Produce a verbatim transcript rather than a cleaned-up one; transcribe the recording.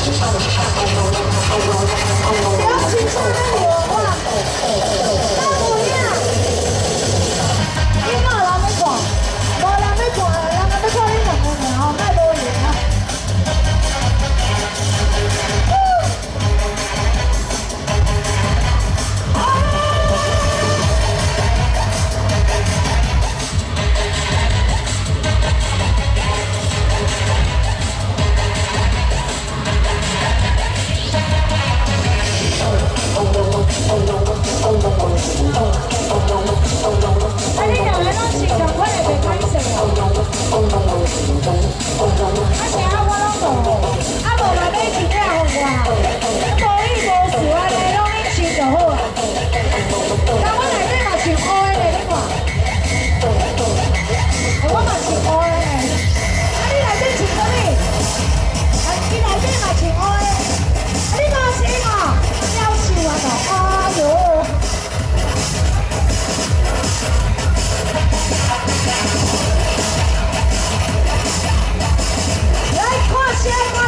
了清楚那个我，那有影，你哪人要看？无人要看，人要看你两个尔吼，莫无闲啊。 啊！你两个拢是同款的袂歹势哦。啊，啥我拢做，啊无嘛买钱了互我，无意无事安尼拢恁穿就好啊。但我内底嘛穿乌的咧，你看，我嘛穿乌的咧。啊，你内底穿啥物？啊，你内底嘛穿乌的。啊，你嘛是嘛？夭寿啊都，哎哟！ 来看啥？